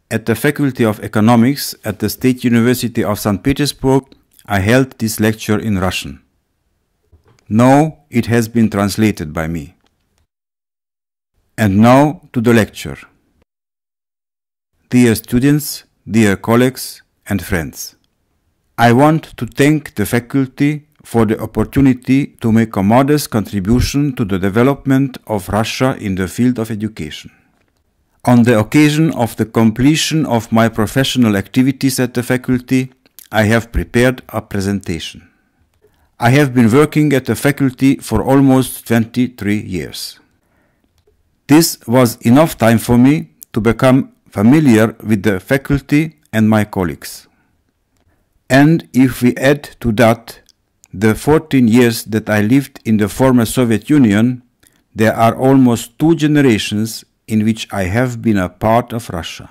at the Faculty of Economics at the State University of St. Petersburg, I held this lecture in Russian. Now it has been translated by me. And now to the lecture. Dear students, dear colleagues and friends, I want to thank the faculty for the opportunity to make a modest contribution to the development of Russia in the field of education. On the occasion of the completion of my professional activities at the faculty, I have prepared a presentation. I have been working at the faculty for almost 23 years. This was enough time for me to become familiar with the faculty and my colleagues. And if we add to that the 14 years that I lived in the former Soviet Union, there are almost 2 generations in which I have been a part of Russia.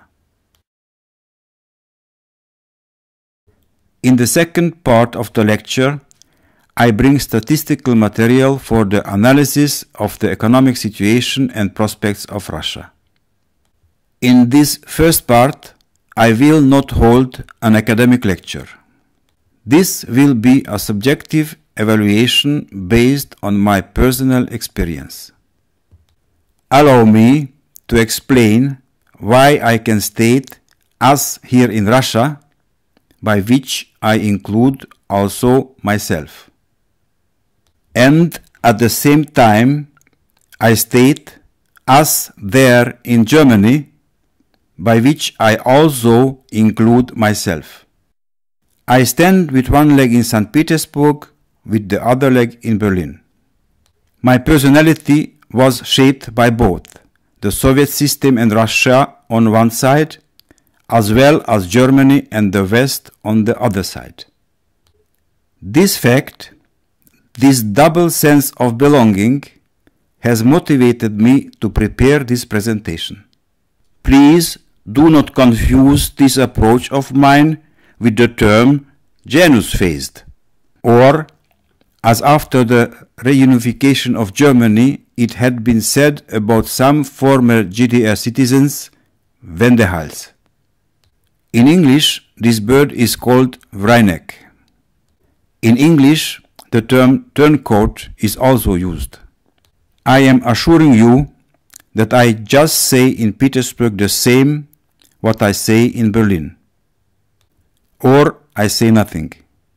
In the second part of the lecture, I bring statistical material for the analysis of the economic situation and prospects of Russia. In this first part, I will not hold an academic lecture. This will be a subjective evaluation based on my personal experience. Allow me to explain why I can state "us here in Russia," by which I include also myself. And at the same time, I state "us there in Germany," by which I also include myself. I stand with one leg in St. Petersburg, with the other leg in Berlin. My personality was shaped by both the Soviet system and Russia on one side, as well as Germany and the West on the other side. This fact, this double sense of belonging, has motivated me to prepare this presentation. Please do not confuse this approach of mine with the term Janus-phased, or, as after the reunification of Germany it had been said about some former GDR citizens, Wendehals. In English, this bird is called Vrynek. In English, the term turncoat is also used. I am assuring you that I just say in Petersburg the same what I say in Berlin. Or I say nothing.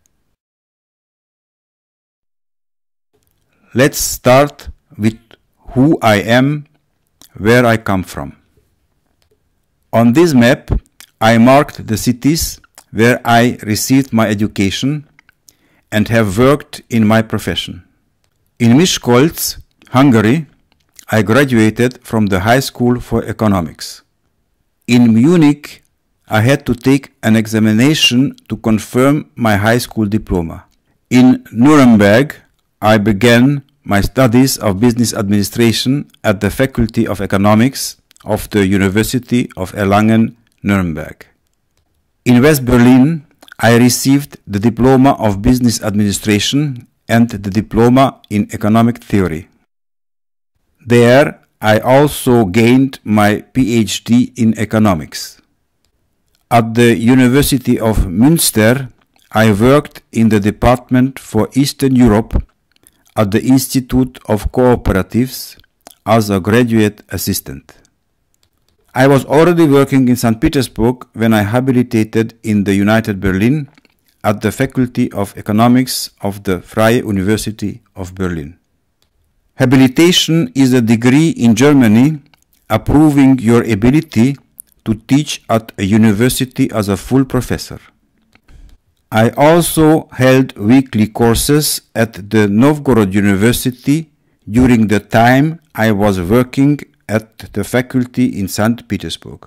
Let's start with who I am, where I come from. On this map, I marked the cities where I received my education and have worked in my profession. In Miskolc, Hungary, I graduated from the High School for Economics. In Munich, I had to take an examination to confirm my high school diploma. In Nuremberg, I began my studies of business administration at the Faculty of Economics of the University of Erlangen, Nuremberg. In West Berlin, I received the diploma of business administration and the diploma in economic theory. There, I also gained my PhD in economics. At the University of Münster, I worked in the Department for Eastern Europe at the Institute of Cooperatives as a graduate assistant. I was already working in St. Petersburg when I habilitated in the United Berlin at the Faculty of Economics of the Freie University of Berlin. Habilitation is a degree in Germany approving your ability to teach at a university as a full professor. I also held weekly courses at the Novgorod University during the time I was working at the faculty in St. Petersburg.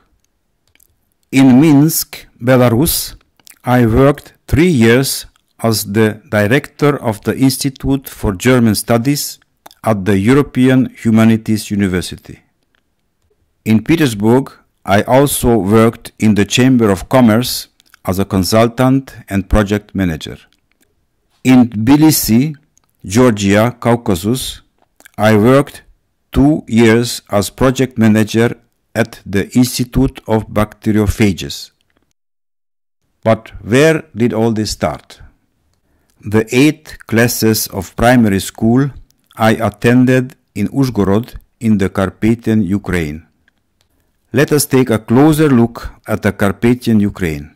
In Minsk, Belarus, I worked 3 years as the director of the Institute for German Studies at the European Humanities University. In Petersburg, I also worked in the Chamber of Commerce as a consultant and project manager. In Tbilisi, Georgia, Caucasus, I worked 2 years as project manager at the Institute of Bacteriophages. But where did all this start? The 8 classes of primary school I attended in Uzhgorod in the Carpathian Ukraine. Let us take a closer look at the Carpathian Ukraine.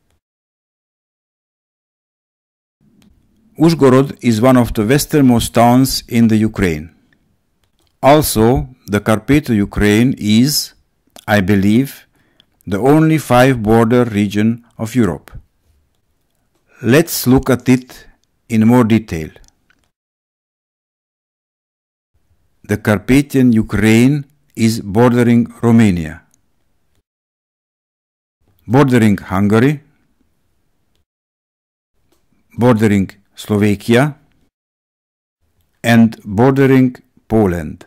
Uzhgorod is one of the westernmost towns in the Ukraine. Also, the Carpathian Ukraine is, I believe, the only 5-border region of Europe. Let's look at it in more detail. The Carpathian Ukraine is bordering Romania, bordering Hungary, bordering Slovakia, and bordering Poland.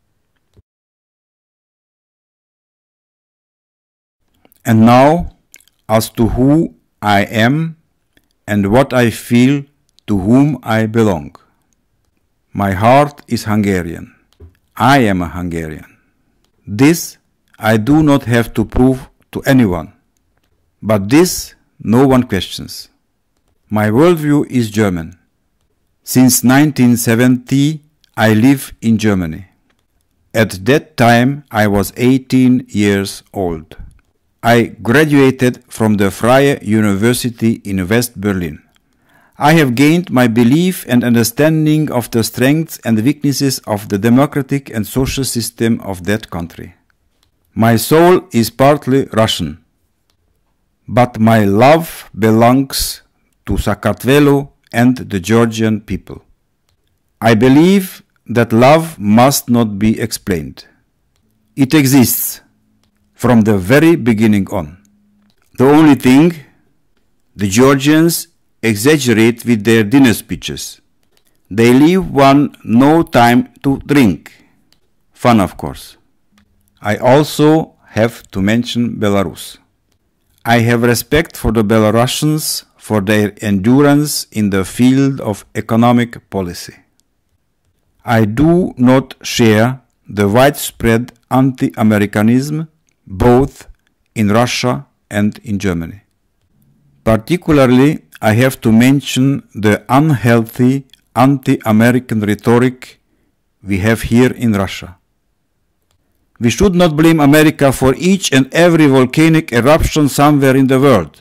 And now, as to who I am and what I feel, to whom I belong. My heart is Hungarian. I am a Hungarian. This I do not have to prove to anyone, but this no one questions. My worldview is German. Since 1970, I live in Germany. At that time, I was 18 years old. I graduated from the Freie University in West Berlin. I have gained my belief and understanding of the strengths and weaknesses of the democratic and social system of that country. My soul is partly Russian, but my love belongs to Sakartvelo and the Georgian people. I believe that love must not be explained. It exists from the very beginning on. The only thing, the Georgians exaggerate with their dinner speeches. They leave one no time to drink. Fun, of course. I also have to mention Belarus. I have respect for the Belarusians for their endurance in the field of economic policy. I do not share the widespread anti-Americanism both in Russia and in Germany. Particularly, I have to mention the unhealthy anti-American rhetoric we have here in Russia. We should not blame America for each and every volcanic eruption somewhere in the world.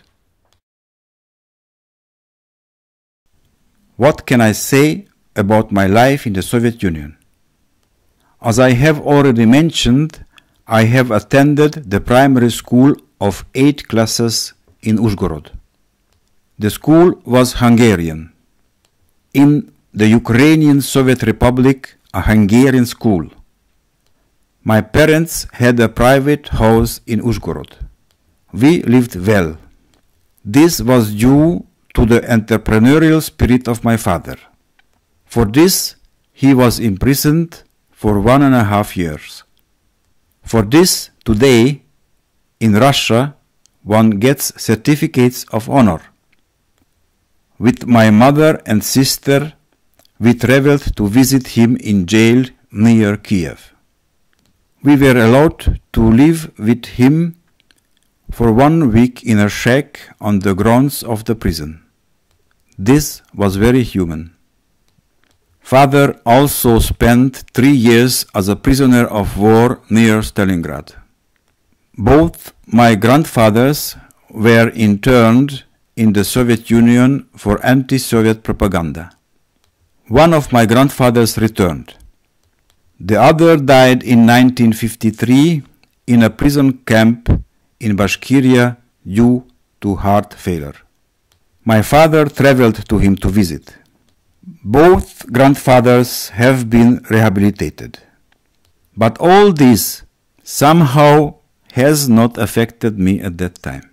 What can I say about my life in the Soviet Union? As I have already mentioned, I have attended the primary school of 8 classes in Uzhgorod. The school was Hungarian. In the Ukrainian Soviet Republic, a Hungarian school. My parents had a private house in Uzhgorod. We lived well. This was due to the entrepreneurial spirit of my father. For this, he was imprisoned for 1.5 years. For this, today, in Russia, one gets certificates of honor. With my mother and sister, we traveled to visit him in jail near Kiev. We were allowed to live with him for 1 week in a shack on the grounds of the prison. This was very human. Father also spent 3 years as a prisoner of war near Stalingrad. Both my grandfathers were interned in the Soviet Union for anti-Soviet propaganda. One of my grandfathers returned. The other died in 1953 in a prison camp in Bashkiria due to heart failure. My father traveled to him to visit. Both grandfathers have been rehabilitated. But all this somehow has not affected me at that time.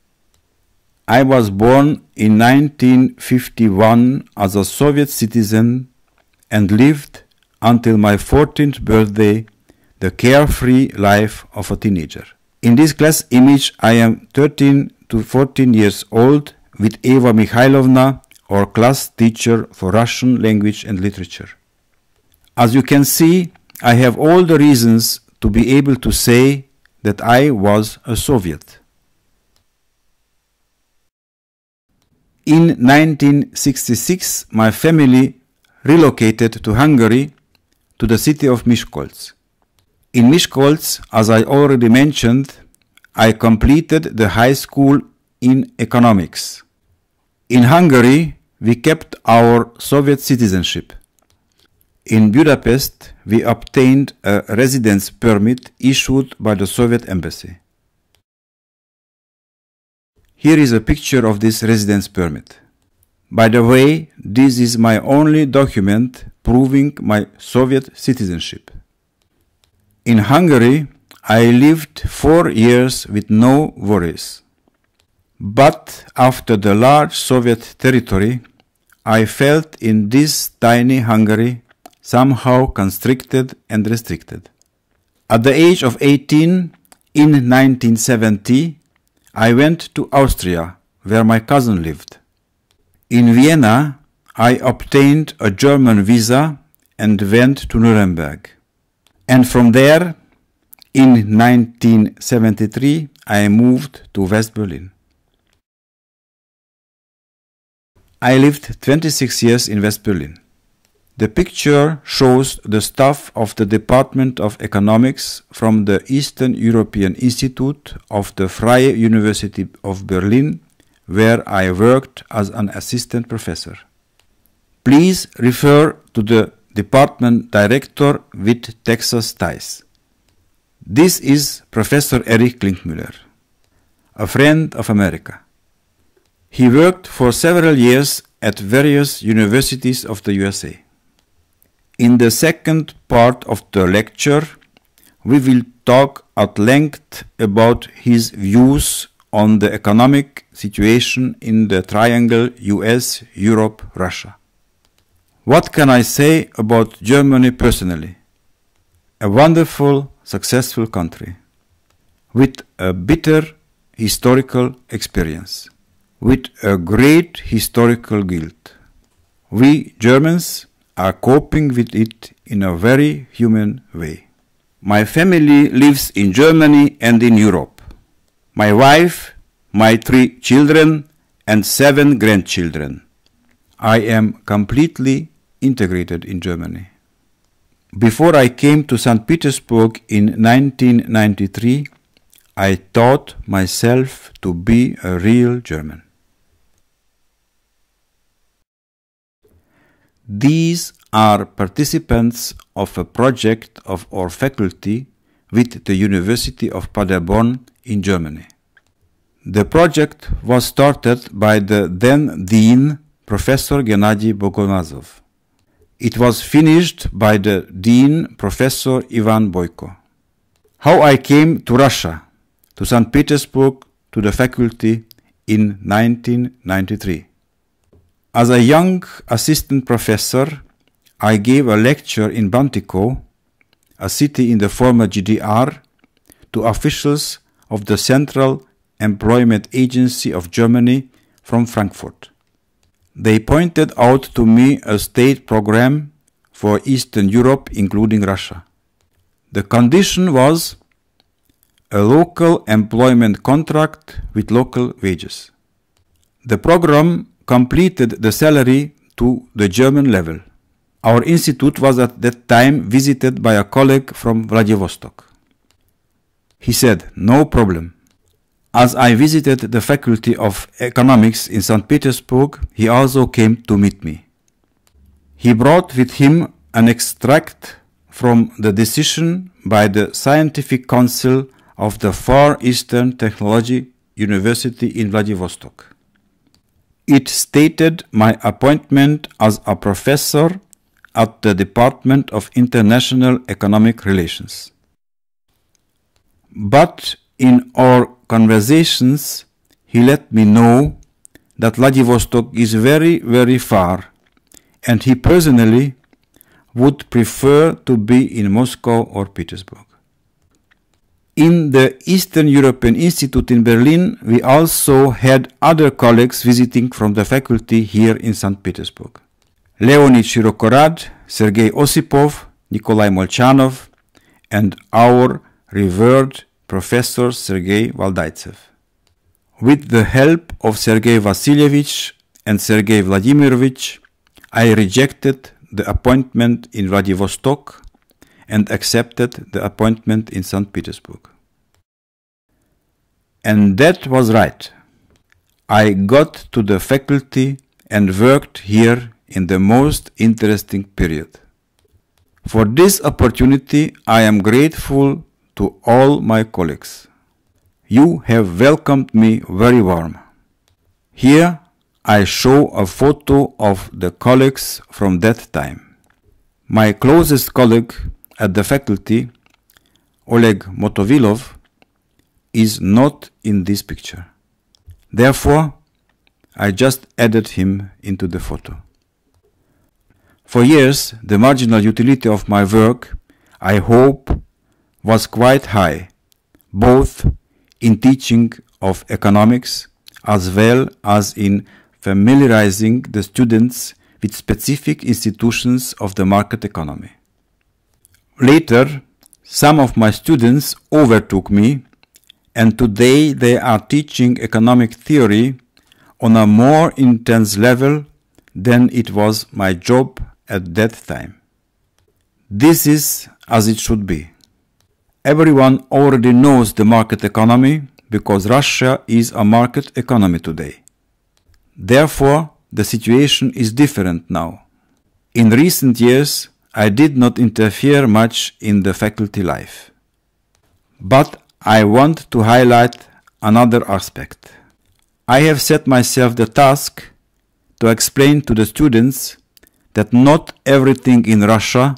I was born in 1951 as a Soviet citizen and lived until my 14th birthday the carefree life of a teenager. In this class image I am 13 to 14 years old with Eva Mikhailovna, our class teacher for Russian language and literature. As you can see, I have all the reasons to be able to say that I was a Soviet. In 1966, my family relocated to Hungary, to the city of Miskolc. In Miskolc, as I already mentioned, I completed the high school in economics. In Hungary, we kept our Soviet citizenship. In Budapest, we obtained a residence permit issued by the Soviet embassy. Here is a picture of this residence permit. By the way, this is my only document proving my Soviet citizenship. In Hungary, I lived 4 years with no worries. But after the large Soviet territory, I felt in this tiny Hungary somehow constricted and restricted. At the age of 18, in 1970, I went to Austria, where my cousin lived. In Vienna, I obtained a German visa and went to Nuremberg. And from there, in 1973, I moved to West Berlin. I lived 26 years in West Berlin. The picture shows the staff of the Department of Economics from the Eastern European Institute of the Freie University of Berlin, where I worked as an assistant professor. Please refer to the department director with Texas ties. This is Professor Erich Klinkmüller, a friend of America. He worked for several years at various universities of the USA. In the second part of the lecture, we will talk at length about his views on the economic situation in the triangle US, Europe, Russia. What can I say about Germany personally? A wonderful, successful country, with a bitter historical experience, with a great historical guilt. We Germans are coping with it in a very human way. My family lives in Germany and in Europe. My wife, my 3 children, and 7 grandchildren. I am completely integrated in Germany. Before I came to St. Petersburg in 1993, I taught myself to be a real German. These are participants of a project of our faculty with the University of Paderborn in Germany. The project was started by the then Dean, Professor Gennady Bogomazov. It was finished by the Dean, Professor Ivan Boyko. How I came to Russia, to St. Petersburg, to the faculty in 1993. As a young assistant professor, I gave a lecture in Bantiko, a city in the former GDR, to officials of the Central Employment Agency of Germany from Frankfurt. They pointed out to me a state program for Eastern Europe, including Russia. The condition was a local employment contract with local wages. The program completed the salary to the German level. Our institute was at that time visited by a colleague from Vladivostok. He said, "No problem." As I visited the Faculty of Economics in St. Petersburg, he also came to meet me. He brought with him an extract from the decision by the Scientific Council of the Far Eastern Technology University in Vladivostok. It stated my appointment as a professor at the Department of International Economic Relations. But in our conversations, he let me know that Vladivostok is very, very far, and he personally would prefer to be in Moscow or Petersburg. In the Eastern European Institute in Berlin, we also had other colleagues visiting from the faculty here in St. Petersburg. Leonid Shirokorad, Sergei Osipov, Nikolai Molchanov, and our revered Professor Sergei Valdaitsev. With the help of Sergei Vasilyevich and Sergei Vladimirovich, I rejected the appointment in Vladivostok and accepted the appointment in St. Petersburg. And that was right. I got to the faculty and worked here in the most interesting period. For this opportunity, I am grateful to all my colleagues. You have welcomed me very warm. Here I show a photo of the colleagues from that time. My closest colleague at the faculty, Oleg Motovilov, is not in this picture. Therefore, I just added him into the photo. For years, the marginal utility of my work, I hope, was quite high, both in teaching of economics as well as in familiarizing the students with specific institutions of the market economy. Later, some of my students overtook me, and today they are teaching economic theory on a more intense level than it was my job at that time. This is as it should be. Everyone already knows the market economy because Russia is a market economy today. Therefore, the situation is different now. In recent years, I did not interfere much in the faculty life. But I want to highlight another aspect. I have set myself the task to explain to the students that not everything in Russia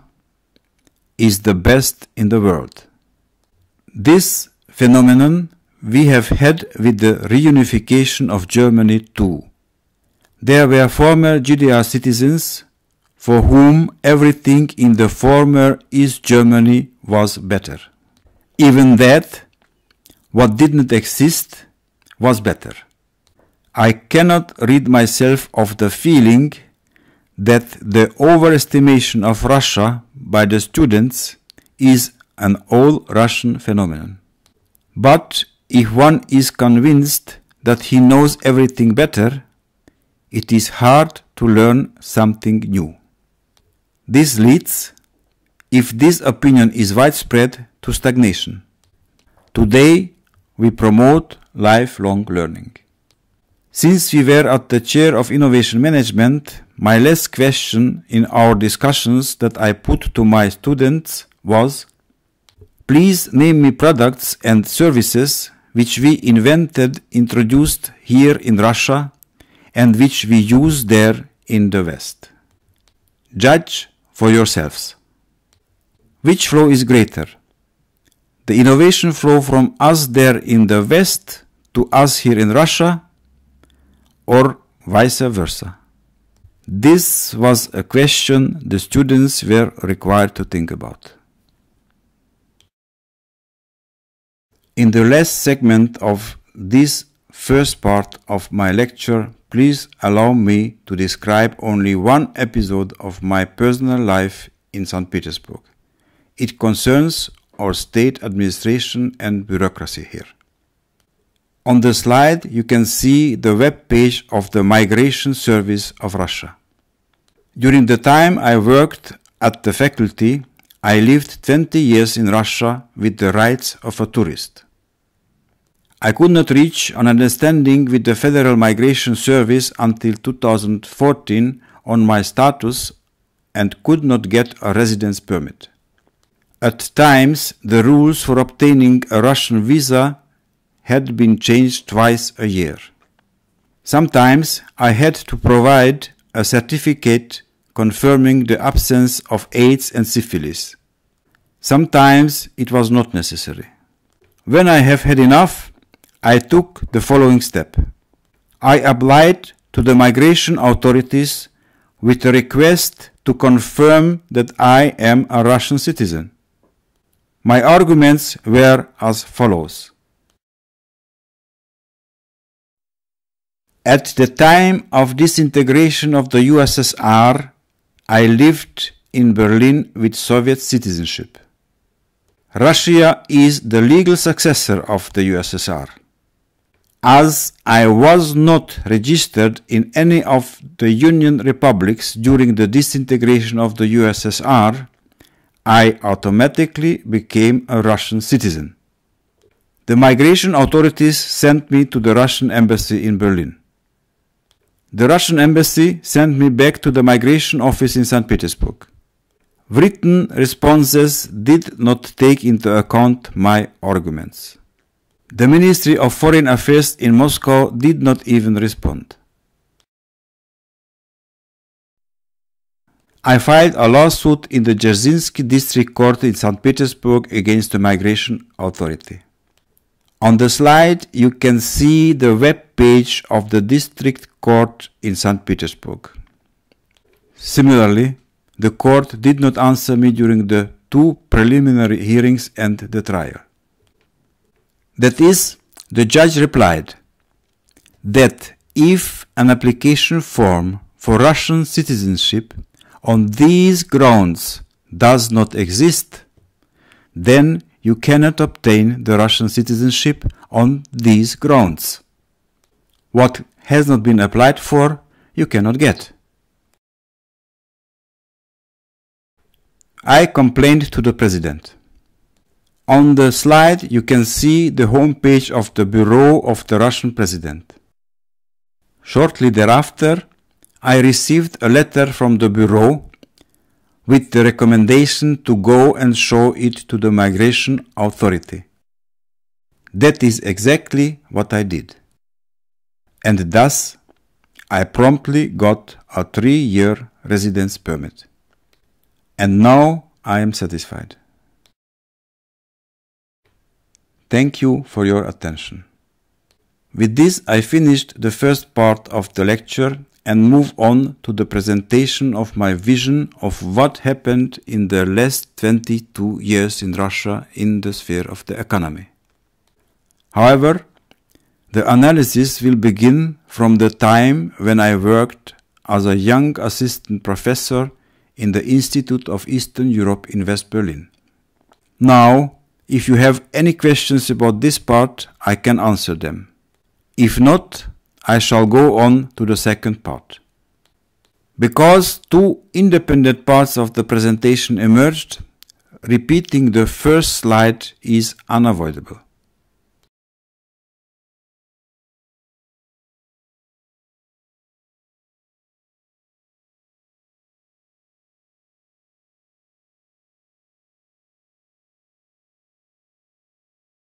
is the best in the world. This phenomenon we have had with the reunification of Germany too. There were former GDR citizens for whom everything in the former East Germany was better. Even that, what didn't exist, was better. I cannot rid myself of the feeling that the overestimation of Russia by the students is an all-Russian phenomenon. But if one is convinced that he knows everything better, it is hard to learn something new. This leads, if this opinion is widespread, to stagnation. Today, we promote lifelong learning. Since we were at the chair of innovation management, my last question in our discussions that I put to my students was, please name me products and services which we introduced here in Russia, and which we use there in the West. Judge for yourselves. Which flow is greater? The innovation flow from us there in the West to us here in Russia, or vice versa? This was a question the students were required to think about. In the last segment of this first part of my lecture, please allow me to describe only one episode of my personal life in St. Petersburg. It concerns our state administration and bureaucracy here. On the slide, you can see the web page of the Migration Service of Russia. During the time I worked at the faculty, I lived 20 years in Russia with the rights of a tourist. I could not reach an understanding with the Federal Migration Service until 2014 on my status and could not get a residence permit. At times, the rules for obtaining a Russian visa had been changed twice a year. Sometimes I had to provide a certificate confirming the absence of AIDS and syphilis. Sometimes it was not necessary. When I have had enough, I took the following step. I applied to the migration authorities with a request to confirm that I am a Russian citizen. My arguments were as follows. At the time of disintegration of the USSR, I lived in Berlin with Soviet citizenship. Russia is the legal successor of the USSR. As I was not registered in any of the Union republics during the disintegration of the USSR, I automatically became a Russian citizen. The migration authorities sent me to the Russian embassy in Berlin. The Russian embassy sent me back to the migration office in St. Petersburg. Written responses did not take into account my arguments. The Ministry of Foreign Affairs in Moscow did not even respond. I filed a lawsuit in the Dzerzhinsky District Court in St. Petersburg against the Migration Authority. On the slide you can see the web page of the District Court in St. Petersburg. Similarly, the court did not answer me during the 2 preliminary hearings and the trial. That is, the judge replied that if an application form for Russian citizenship on these grounds does not exist, then you cannot obtain the Russian citizenship on these grounds. What has not been applied for, you cannot get. I complained to the President. On the slide you can see the homepage of the Bureau of the Russian President. Shortly thereafter, I received a letter from the Bureau with the recommendation to go and show it to the Migration Authority. That is exactly what I did. And thus, I promptly got a 3-year residence permit. And now I am satisfied. Thank you for your attention. With this I finished the first part of the lecture and move on to the presentation of my vision of what happened in the last 22 years in Russia in the sphere of the economy. However, the analysis will begin from the time when I worked as a young assistant professor in the Institute of Eastern Europe in West Berlin. Now, if you have any questions about this part, I can answer them. If not, I shall go on to the second part. Because 2 independent parts of the presentation emerged, repeating the first slide is unavoidable.